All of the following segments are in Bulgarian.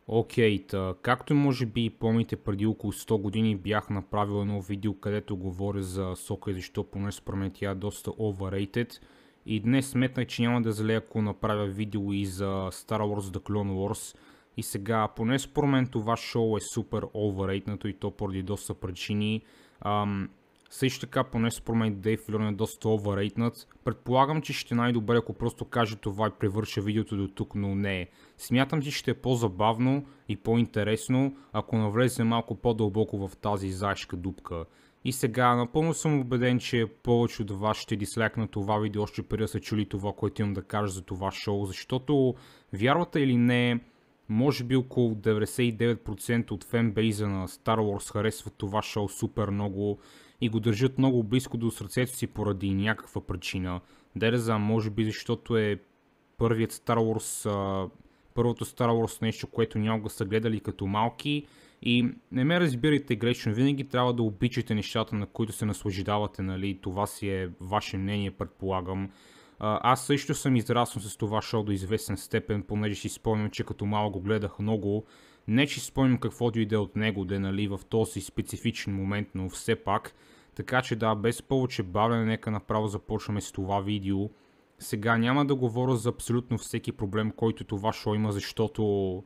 Окей, както може би помните, преди около 100 години бях направил едно видео, където говоря за сока и защо поне според мен тя е доста overrated. И днес сметнах, че няма да зле, ако направя видео и за Star Wars The Clone Wars. И сега, поне според мен това шоу е супер overrated и то поради доста причини. Също така, поне според мен Дейв Филон е доста overrated. Предполагам, че ще е най-добре, ако просто кажа това и превърша видеото до тук, но не. Смятам, че ще е по-забавно и по-интересно, ако навлезе малко по-дълбоко в тази заешка дупка. И сега, напълно съм убеден, че повече от вас ще дислайкнат това видео, още преди да са чули това, което имам да кажа за това шоу, защото, вярвате или не, може би около 99% от фенбейза на Star Wars харесват това шоу супер много и го държат много близко до сърцето си поради някаква причина. Да знам, може би защото е първият Star Wars, първото Star Wars нещо, което някога са гледали като малки. И не ме разбирайте грешно, винаги трябва да обичате нещата, на които се наслаждавате, нали? Това си е ваше мнение, предполагам. Аз също съм израснал с това шоу до известен степен, понеже си спомням, че като малко го гледах много. Не че спомням какво дойде от него, да, нали, в този специфичен момент, но все пак. Така че да, без повече бавене, нека направо започваме с това видео. Сега няма да говоря за абсолютно всеки проблем, който това шоу има, защото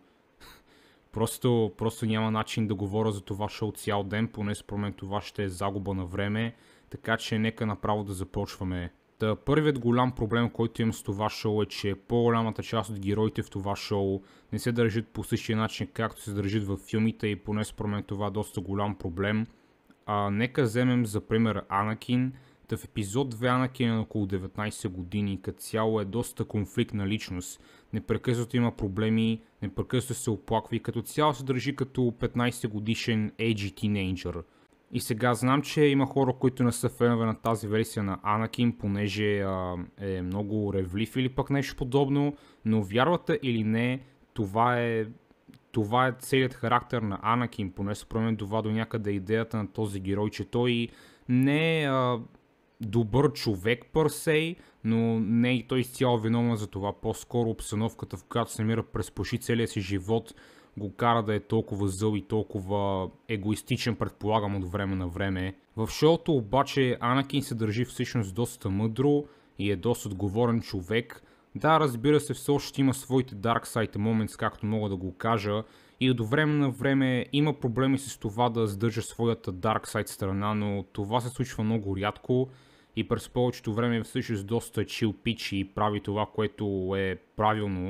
просто няма начин да говоря за това шоу цял ден, поне според мен това ще е загуба на време, така че нека направо да започваме. Първият голям проблем, който имам с това шоу е, че по-голямата част от героите в това шоу не се държат по същия начин, както се държат във филмите и поне според мен това е доста голям проблем. Нека вземем за пример Анакин. В епизод 2 Анакин е на около 19 години и като цяло е доста конфликтна личност. Непрекъснато има проблеми, непрекъснато се оплаква и като цяло се държи като 15 годишен edgy тинейджър. И сега знам, че има хора, които не са фенове на тази версия на Анакин, понеже е много ревлив или пък нещо подобно, но вярвате или не, това е целият характер на Анакин, поне според мен това до някъде идеята на този герой, че той не е добър човек пърсей, но не и той изцяло виновен за това. По-скоро обстановката, в която се намира през почти целия си живот, го кара да е толкова зъл и толкова егоистичен, предполагам, от време на време. В шоуто обаче Анакин се държи всъщност доста мъдро и е доста отговорен човек. Да, разбира се, все още има своите Dark Side Moments, както мога да го кажа, и от време на време има проблеми с това да сдържа своята Dark Side страна, но това се случва много рядко и през повечето време всъщност доста chill pitch и прави това, което е правилно.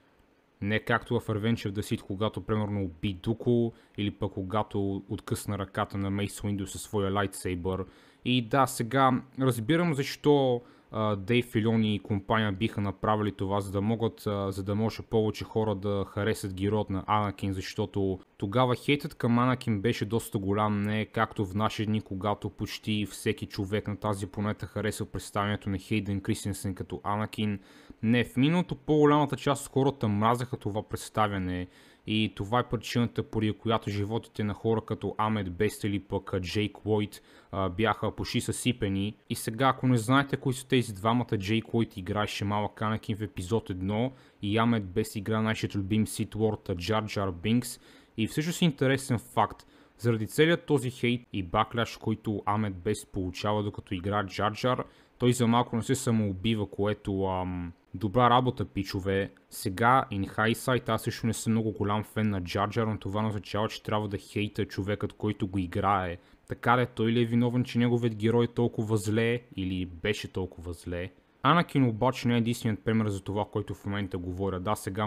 Не както в Revenge of the Sith, когато примерно уби Дуко или пък когато откъсна ръката на Мейс Уинду със своя лайтсейбър. И да, сега разбирам защо Дейв Филони и компания биха направили това, за да може повече хора да харесат героят на Анакин, защото тогава хейтът към Анакин беше доста голям, не както в наши дни, когато почти всеки човек на тази планета харесва представянето на Хейден Кристенсен като Анакин. Не, в миналото по-голямата част от хората мразаха това представяне и това е причината, поради която животите на хора като Амет Бест или пък Джейк Лойд бяха почти съсипени. И сега, ако не знаете кои са тези двамата, Джейк Лойд играеше малък Анакин в епизод 1 и Амет Бест игра нашият любим Сит Лорд Джар Джар Бинкс. И всъщност е интересен факт. Заради целият този хейт и бакляш, който Амет Бест получава докато игра Джар Джар, той за малко не се самоубива, което добра работа, пичове. Сега, in hindsight, аз също не съм много голям фен на Джар Джар, но това не означава, че трябва да хейта човекът, който го играе. Така де, той ли е виновен, че неговият герой е толкова зле или беше толкова зле? Анакин обаче не е единственият пример за това, който в момента говоря. Да, сега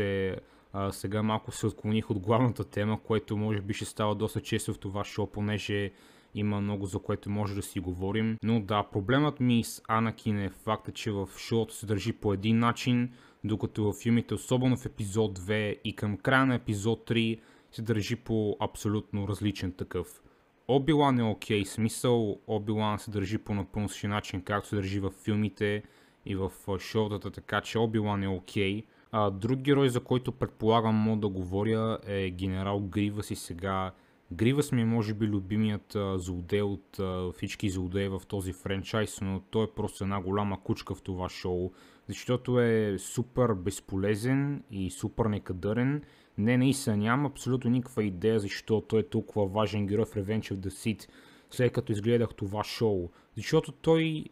малко се отклоних от главната тема, което може би ще става доста често в това шоу, понеже има много за което може да си говорим. Но да, проблемът ми с Анакин е факта, че в шоуто се държи по един начин, докато в филмите, особено в епизод 2 и към края на епизод 3, се държи по абсолютно различен такъв. Оби-Лан е окей, смисъл Оби-Лан се държи по напълно същия начин, както се държи в филмите и в шоутата, така че Оби-Лан е окей. Друг герой, за който предполагам мога да говоря, е генерал Гривас и сега Гривас ми е може би любимият злодей от всички злодеи в този франчайз, но той е просто една голяма кучка в това шоу, защото е супер безполезен и супер некадърен. Наистина нямам абсолютно никаква идея защо той е толкова важен герой в Revenge of the Sith, след като изгледах това шоу. Защото той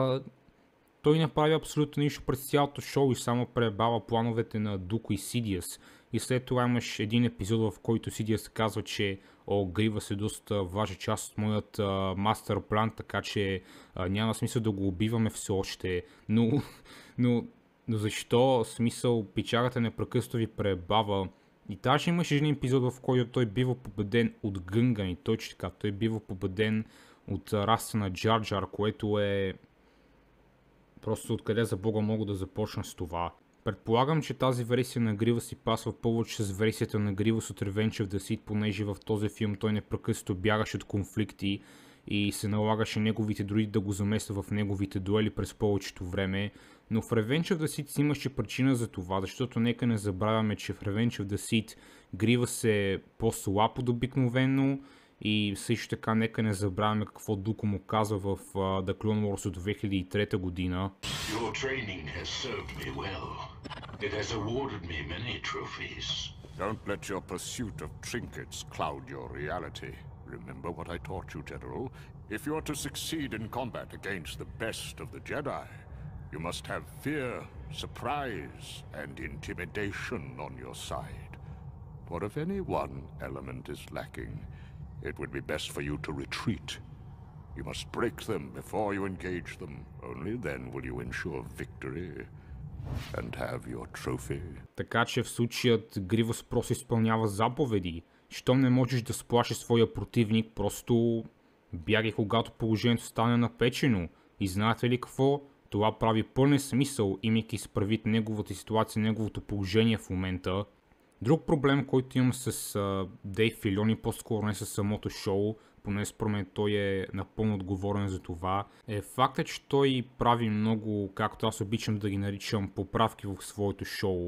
не направи абсолютно нищо през цялото шоу и само пребава плановете на Дуко и Сидиас. И след това имаш един епизод, в който Сидиас казва, че Гривас е доста важна част от моят мастер план, така че няма смисъл да го убиваме все още. Но защо? Смисъл, пичарата непрекъснато ви пребава. И даже имаше един епизод, в който той бива победен от Гънгани. Точно така, той бива победен от раста на Джар Джар, което е... Просто откъде за бога мога да започна с това. Предполагам, че тази версия на Гривас си пасва повече с версията на Гривас от Revenge of the Sith, понеже в този филм той непрекъснато бягаше от конфликти и се налагаше неговите друиди да го замества в неговите дуели през повечето време. Но в Revenge of the Sith имаше причина за това, защото нека не забравяме, че в Revenge of the Sith Гривас е по-слаб от обикновено. И също така нека не забравяме какво Дуко му казва в The Clone Wars от 2003 година. Your training has served me well. It has awarded me many trophies. Don't let your pursuit of trinkets cloud your reality. Remember what I taught you, General. If you are to succeed in combat against the best of the Jedi, you must have fear, surprise, and intimidation on your side. For if any one element is lacking, it would be best for you to retreat. You must break them before you engage them. Only then will you ensure victory and have your trophy. Така че в случаят Гривас просто изпълнява заповеди. Щом не можеш да сплашиш своя противник, просто бягай когато положението стане напечено. И знаете ли какво? Това прави пълен смисъл, имайки справит неговата ситуация, неговото положение в момента. Друг проблем, който имам с Дейв Филони, по-скоро не с самото шоу, поне според мен той е напълно отговорен за това, е факта, че той прави много, както аз обичам да ги наричам, поправки в своето шоу.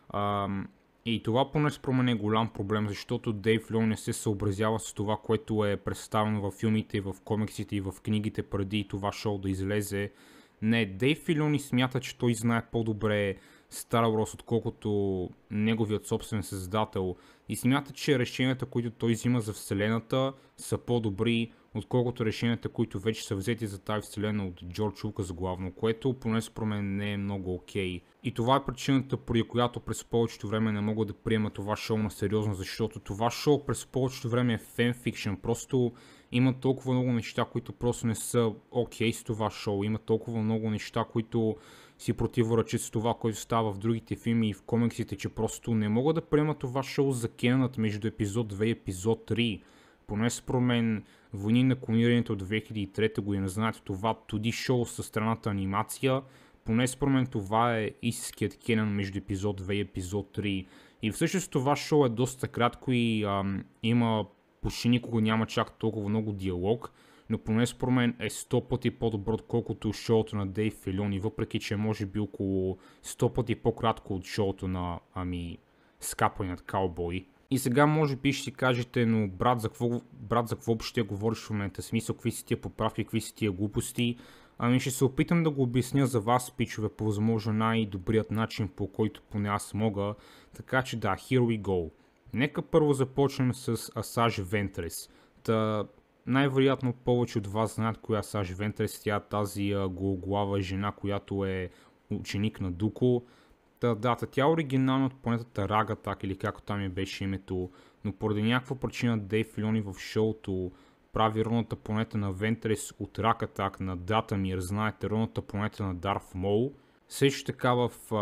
И това поне според мен е голям проблем, защото Дейв Филони не се съобразява с това, което е представено във филмите, в комиксите и в книгите преди това шоу да излезе. Не, Дейв Филони смята, че той знае по-добре Star Wars, отколкото неговият собствен създател, и смята, че решенията, които той взима за вселената, са по-добри, отколкото решенията, които вече са взети за тази вселена от Джордж Лукас главно, което поне според мен не е много окей. И това е причината, поради която през повечето време не мога да приема това шоу на сериозно, защото това шоу през повечето време е фенфикшн, просто има толкова много неща, които просто не са окей с това шоу, има толкова много неща, които си противоречат с това, което става в другите филми и в комиксите, че просто не мога да приема това шоу за кенът между епизод 2 и епизод 3. Поне според мен Войни на клонирането от 2003 година, знаете, това 2D шоу със странната анимация, поне според мен това е истинският кенън между епизод 2 и епизод 3. И всъщност това шоу е доста кратко и има почти никога няма чак толкова много диалог, но поне според мен е 100 пъти по-добро, отколкото шоуто на Дейв Филони, въпреки че може би около 100 пъти по-кратко от шоуто на Скапаният каубой. И сега може би ще си кажете, но брат, за какво ще говориш в момента? Смисъл, какви са тия поправки, какви са тия глупости? Ще се опитам да го обясня за вас, пичове, по възможно най-добрият начин, по който поне аз мога. Така че да, here we go. Нека първо започнем с Асаж Вентрес. Най-вероятно повече от вас знаят коя е Асаж Вентрес. Тя е тази гологлава жена, която е ученик на Дуко. Тя е оригинална от планетата Рагатак, или както там ми беше името, но поради някаква причина Дейв Филони в шоуто прави родната планета на Вентрес от Рагатак на Датамир, знаете, родната планета на Дарф Мол. Също така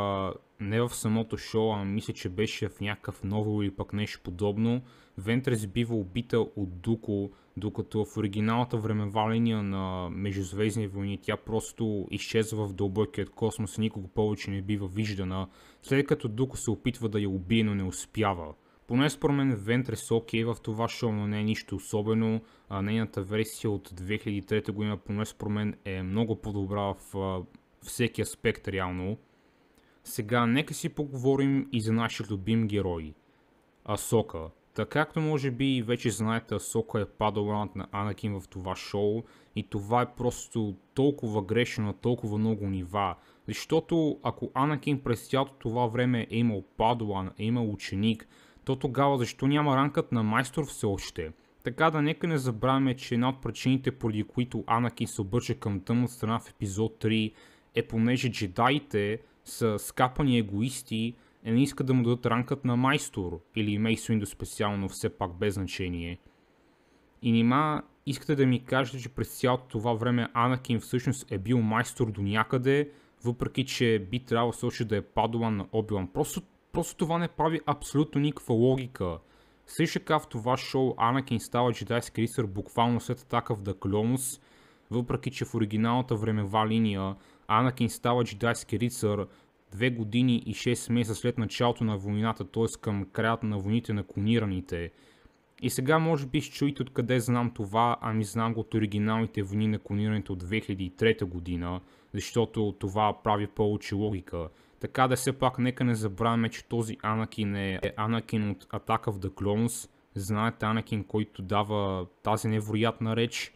не в самото шоу, мисля, че беше в някакъв новел или пък нещо подобно, Вентрес бива убита от Дуко, докато в оригиналната времева линия на Междузвездни войни тя просто изчезва в дълбокият космос и никога повече не бива виждана, след като Дуко се опитва да я убие, но не успява. Поне според мен Вентрес е окей в това шоу, но не е нищо особено. Нейната версия от 2003 година поне според мен е много по-добра в всеки аспект реално. Сега нека си поговорим и за нашия любим герой Асока. Така както може би вече знаете, Асока е падаланът на Анакин в това шоу и това е просто толкова грешно на толкова много нива. Защото ако Анакин през цялото това време е имал падалан, е имал ученик, то тогава защо няма ранкът на майстор все още? Така да нека не забравяме, че една от причините, поради които Анакин се обръща към тъмната страна в епизод 3 е понеже джедаите са скапани егоисти и не искат да му дадат ранкът на майстор или Мейс Уинду специално, все пак без значение. И нима искате да ми кажете, че през цялото това време Анакин всъщност е бил майстор до някъде, въпреки че би трябвало също да е падалан на Оби-Лан. Просто това не прави абсолютно никаква логика. Също така в това шоу Анакин става джедайски рицар буквално след атака в The Clones, въпреки че в оригиналната времева линия Анакин става джедайски рицар 2 години и 6 месеца след началото на войната, т.е. към краят на войните на клонираните. И сега може би ще чуете откъде знам това, ами знам го от оригиналните войни на клонираните от 2003 година, защото това прави повече логика. Така да все пак нека не забравяме, че този Анакин е Анакин от атака в The Clones. Знаете Анакин, който дава тази невероятна реч.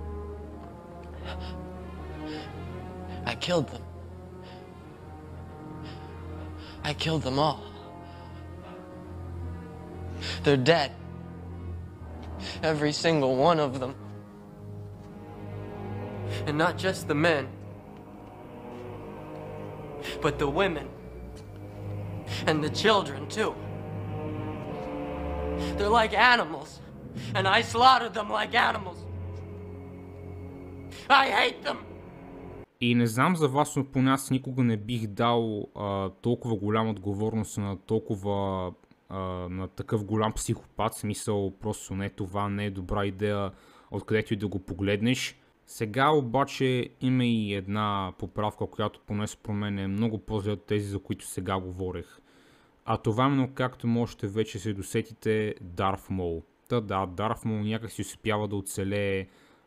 I killed them. I killed them all. They're dead. Every single one of them. And not just the men, but the women. And the children, too. They're like animals. And I slaughtered them like animals. I hate them! И не знам за вас, но поне аз никога не бих дал толкова голяма отговорност на такъв голям психопат. Смисъл, просто не, това не е добра идея, откъдето и да го погледнеш. Сега обаче има и една поправка, която поне според мен е много по-зле от тези, за които сега говорех. А това именно, както можете вече се досетите, Дарф Мол. Да, Дарф Мол някак си успява да оцелее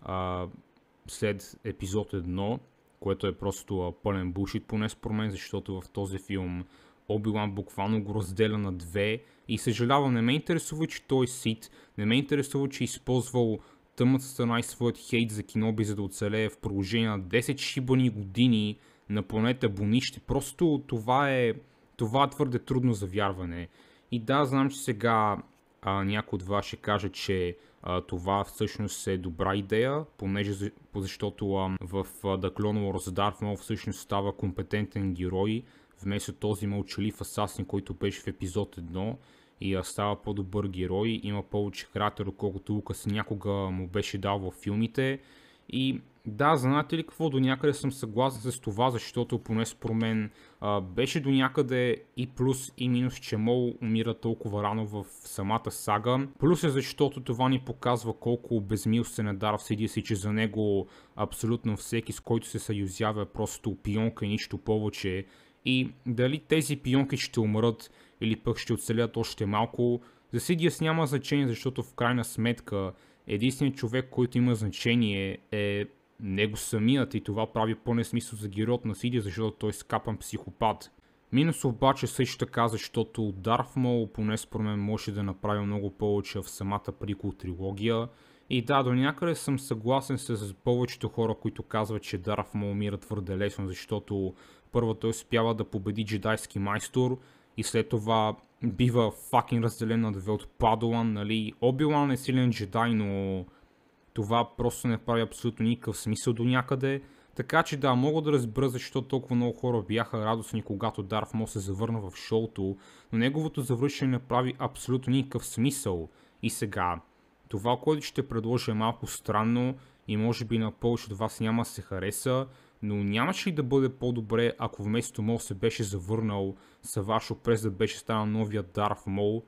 след епизод 1, което е просто пълен булшит поне според мен, защото в този филм Оби-Лан буквално го разделя на две и съжалявам, не ме интересува, че той е сит, не ме интересува, че е използвал тъмната страна и своят хейт за Киноби, за да оцелее в продължение на 10 шибани години на планета Бонище. Просто това е твърде трудно за вярване. И да, знам, че сега някой от вас ще каже, че това всъщност е добра идея, защото в The Clone Wars Darth Maul всъщност става компетентен герой, вместо този мълчалив асасин, който беше в епизод 1 и става по-добър герой, има повече характер, отколкото Лукас някога му беше дал във филмите. И да, знаете ли какво, до някъде съм съгласен с това, защото поне според мен беше до някъде и плюс и минус, че Мол умира толкова рано в самата сага. Плюс е защото това ни показва колко безмилостен е Дарth Sidious и че за него абсолютно всеки, с който се съюзява, е просто пионка и нищо повече. И дали тези пионки ще умрат или пък ще оцелят още малко, за Sidious няма значение, защото в крайна сметка единственият човек, който има значение е него самият и това прави пълен смисъл за героят на Sidious, защото той е скапан психопат. Минус обаче също така, защото Darth Maul поне според мен може да направи много повече в самата прикол трилогия. И да, до някъде съм съгласен с повечето хора, които казват, че Darth Maul умира твърде лесно, защото първо той успява да победи джедайски майстор и след това бива факин разделен на две от Падуан, нали. Оби-Лан е силен джедай, но това просто не прави абсолютно никакъв смисъл до някъде. Така че да, мога да разбера защо толкова много хора бяха радостни, когато Дарth Maul се завърна в шоуто, но неговото завършване не прави абсолютно никакъв смисъл. И сега, това, което ще предложа е малко странно и може би на повече от вас няма да се хареса, но нямаше ли да бъде по-добре, ако вместо Мол се беше завърнал, Савашо Прес да беше станал новия Дарth Maul?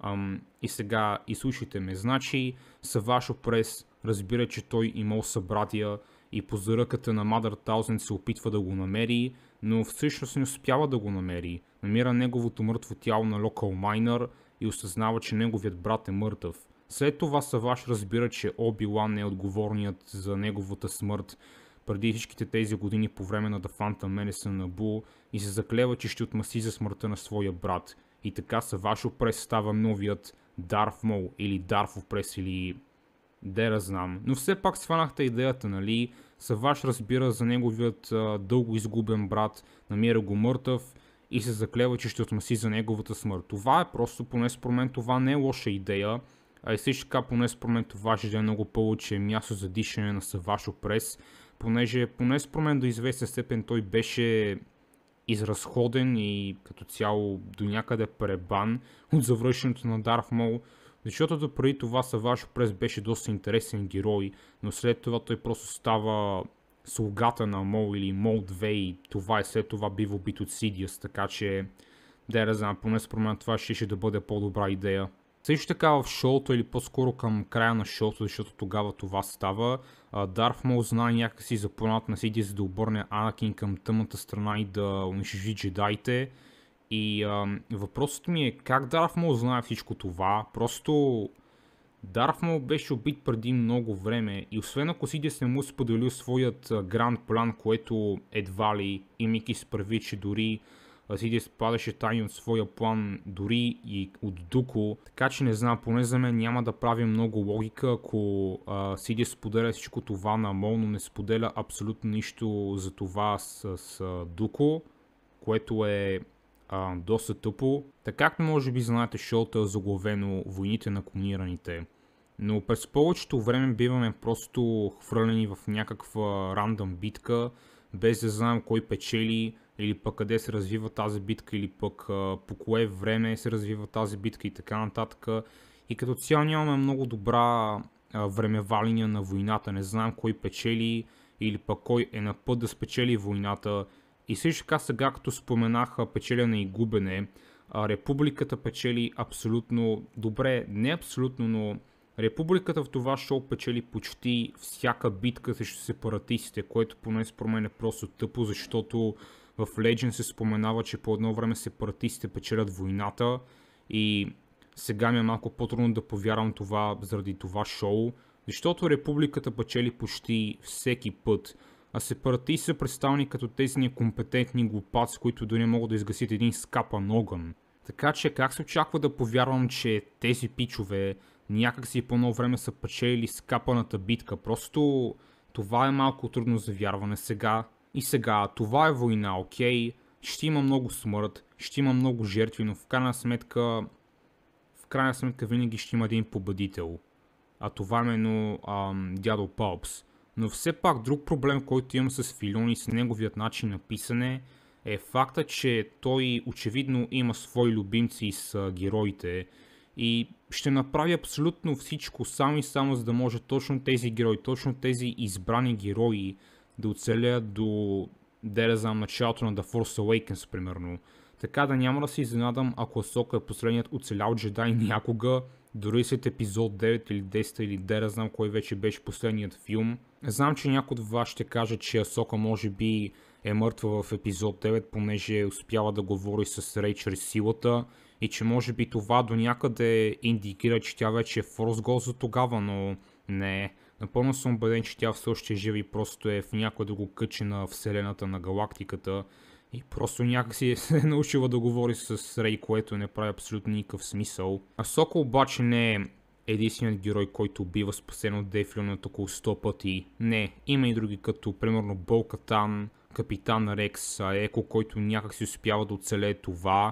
И сега изслушайте ме. Значи Савашо Прес разбира, че той и Мол са братия и по заръката на Mother Thousand се опитва да го намери, но всъщност не успява да го намери. Намира неговото мъртво тяло на Local Miner и осъзнава, че неговият брат е мъртъв. След това Саваш разбира, че Оби-Лан е отговорният за неговата смърт преди всичките тези години по време на The Phantom Menace на Набу и се заклева, че ще отмъсти за смъртта на своя брат. и така Savage Opress става новият Darth Maul или Darth Opress или да знам. Но все пак сванахте идеята, нали? Savage разбира за неговият дълго изгубен брат, намира го мъртъв и се заклева, че ще отмъси за неговата смърт. Това е просто, поне според мен това не е лоша идея, а и също така поне според мен това ще да е много повече място за дишане на Savage Opress, понеже поне според мен до известен степен той беше изразходен и като цяло до някъде пребан от завършването на Darth Maul, защото допреди това Savage Opress беше доста интересен герой, но след това той просто става слугата на Maul или Maul 2 и това и след това бива убит от Sidious, така че да знам, поне според мен това ще да бъде по-добра идея. Също така в шоуто или по-скоро към края на шоуто, защото тогава това става, Darth Maul знае някакси за планът на Sidious да обърне Анакин към тъмната страна и да унищожи джедаите. И въпросът ми е как Darth Maul знае всичко това. Просто Darth Maul беше убит преди много време и освен ако Sidious не му споделил своят гранд план, което едва ли, имайки се прави, че дори Sidious падаше тайно от своя план, дори и от Дуко, така че не знам, поне за мен няма да прави много логика, ако Sidious споделя всичко това на Maul, но не споделя абсолютно нищо за това с Дуко, което е доста тъпо. Така както може би знаете, шоуто е заглавено Войните на клонираните. Но през повечето време биваме просто хвърлени в някаква рандъм битка, без да знаем кой печели, или пък къде се развива тази битка, или пък по кое време се развива тази битка и така нататък. И като цяло нямаме много добра времева линия на войната, не знаем кой печели, или пък кой е на път да спечели войната. И също така сега, като споменах печелене и губене, Републиката печели абсолютно добре, не абсолютно, но Републиката в това шоу печели почти всяка битка срещу сепаратистите, което поне според мен е просто тъпо, защото в Legend се споменава, че по едно време сепаратистите печелят войната и сега ми е малко по-трудно да повярвам това заради това шоу, защото Републиката печели почти всеки път, а сепаратисти са представени като тези некомпетентни глупаци, които дори не могат да изгасят един скапан огън. Така че как се очаква да повярвам, че тези пичове някакси по ново време са печелили скапаната битка, просто това е малко трудно за вярване сега. И сега, това е война, окей, ще има много смърт, ще има много жертви, но в крайна сметка винаги ще има един победител. А това е именно дядо Палпс. Но все пак друг проблем, който имам с Филони с неговият начин на писане е факта, че той очевидно има свои любимци с героите и ще направи абсолютно всичко само и само за да може точно тези герои, точно тези избрани герои да оцелеят до началото на The Force Awakens, примерно. Така да няма да се изненадам, ако Асока е последният оцелял джедай някога, дори след епизод 9 или 10 или да знам кой вече беше последният филм. Знам, че някой от вас ще каже, че Асока може би е мъртва в епизод 9, понеже успява да говори с Рей чрез силата и че може би това до някъде индикира, че тя вече е Force Ghost за тогава, но не. Напълно съм убеден, че тя все още е жива и просто е в някой да го къче на вселената, на галактиката и просто някакси се е научила да говори с Рей, което не прави абсолютно никакъв смисъл. Асока обаче не е единственият герой, който бива спасен от Дейв Филони около 100 пъти. Не, има и други като примерно Бол-Катан, Капитан Рекс, Еко, който някак си успява да оцелее това.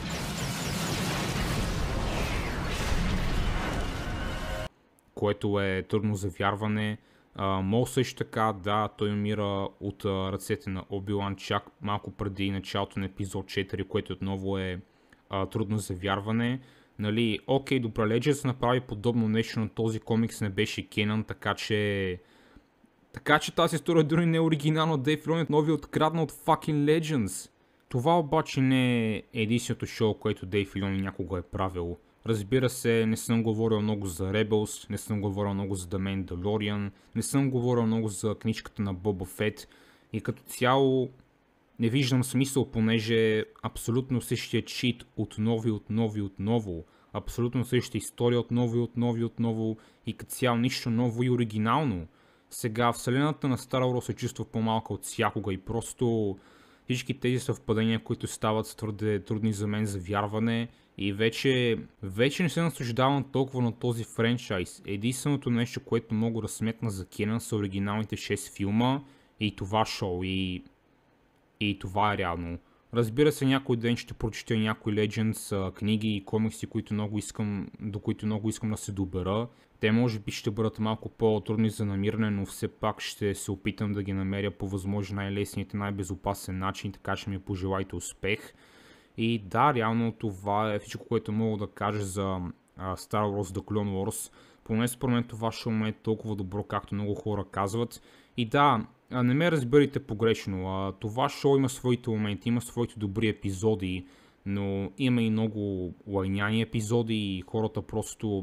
Което е трудно за вярване. Мол също така, да, той умира от ръцете на Оби-Лан чак малко преди началото на епизод 4, което отново е трудно за вярване. Нали, окей, добре, Legends направи подобно нещо, но този комикс не беше кенън, така че тази история дори не е оригинална. Дейв Филони нови открадна от fucking Legends. Това обаче не е единственото шоу, което Дейв Филони някога е правил. Разбира се, не съм говорил много за Rebels, не съм говорил много за The Mandalorian, не съм говорил много за книжката на Боба Фет и като цяло не виждам смисъл, понеже абсолютно същия чит отново, абсолютно същата история отново и като цяло нищо ново и оригинално. Сега вселената на Star Wars се чувства по-малка от всякога и просто всички тези съвпадения, които стават твърде трудни за мен за вярване и вече не се наслаждавам толкова на този франчайз. Единственото нещо, което мога да сметна за Кенън са оригиналните 6 филма и това шоу и това е реално. Разбира се, някой ден ще прочета някои Legends, книги и комикси, до които много искам да се добера. Те може би ще бъдат малко по-трудни за намиране, но все пак ще се опитам да ги намеря по възможно най-лесният и най-безопасен начин, така че ми пожелайте успех. И да, реално това е всичко, което мога да кажа за Star Wars The Clone Wars. Поне според мен това шоу не е толкова добро, както много хора казват. И да, не ме разберете погрешно, това шоу има своите моменти, има своите добри епизоди, но има и много лайняни епизоди и хората просто...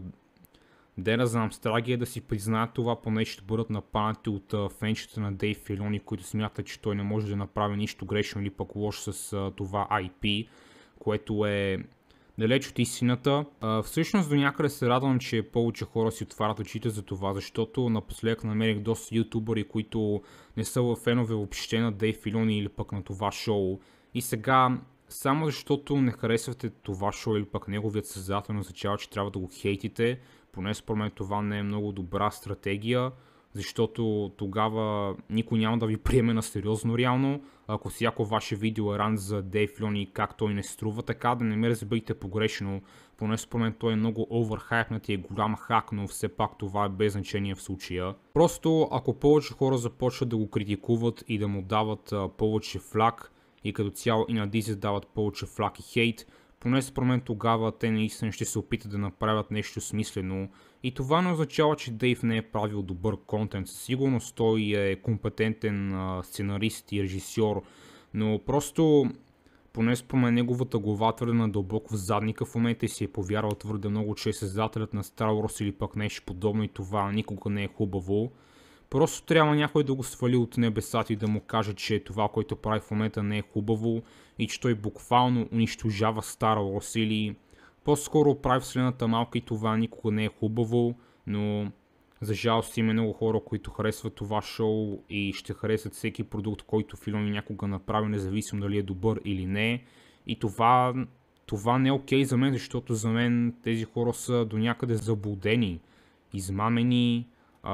Да знам, страги е да си признаят това, поне ще бъдат нападнати от фенчета на Дейв Филони, които смятат, че той не може да направи нищо грешно или пък лошо с това IP, което е далеч от истината. Всъщност до някъде се радвам, че повече хора си отварят очите за това, защото напоследък намерих доста ютубъри, които не са фенове въобще на Дейв Филони или пък на това шоу. И сега, само защото не харесвате това шоу или пък неговият създател, не означава, че трябва да го хейтите. Поне според мен това не е много добра стратегия, защото тогава никой няма да ви приеме на сериозно реално. Ако всяко ваше видео е ран за Дейв Филони и как той не струва, така да не ме разберете погрешно. Поне според мен той е много оверхайпнат и е голям хак, но все пак това е без значение в случая. Просто ако повече хора започват да го критикуват и да му дават повече флаг и като цяло и на Дизи дават повече флаг и хейт, поне според мен тогава те наистина ще се опитат да направят нещо смислено. И това не означава, че Дейв не е правил добър контент. Със сигурност той е компетентен сценарист и режисьор, но просто поне според мен неговата глава твърде надълбоко в задника в момента и си е повярвал твърде много, че е създателят на Star Wars или пък нещо подобно и това никога не е хубаво. Просто трябва някой да го свали от небесата и да му каже, че това, което прави в момента не е хубаво и че той буквално унищожава Star Wars или по-скоро прави вселената малка и това никога не е хубаво, но за жалост има много хора, които харесват това шоу и ще харесват всеки продукт, който Филони някога направи, независимо дали е добър или не. И това не е окей за мен, защото за мен тези хора са до някъде заблудени, измамени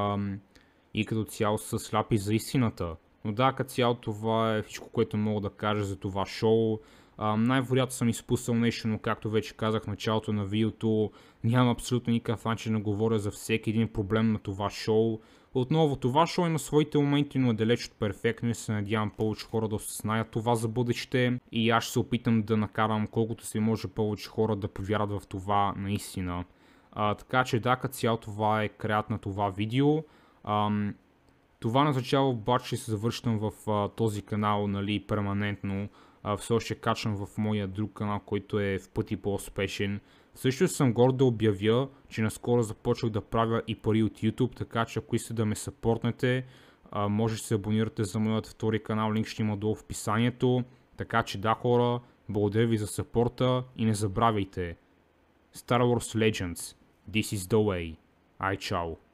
и като цяло са сляпи за истината. Но да, като цяло това е всичко, което мога да кажа за това шоу. Най-вероятно съм изпуснал нещо, но както вече казах в началото на видеото, нямам абсолютно никакъв начин да говоря за всеки един проблем на това шоу. Отново, това шоу има своите моменти, но е далеч от перфектно и се надявам повече хора да осъзнаят това за бъдеще. И аз ще се опитам да накарам колкото се може повече хора да повярват в това наистина. Така че да, като цяло това е краят на това видео. Това не означава обаче, че се завършвам в този канал, нали, перманентно. Все още качвам в моя друг канал, който е в пъти по-успешен. Също съм горд да обявя, че наскоро започвах да правя и пари от YouTube, така че ако искате да ме съпортнете, може да се абонирате за моят втори канал, линк ще има долу в описанието. Така че да, хора, благодаря ви за съпорта и не забравяйте. Star Wars Legends, this is the way. Ай, чао!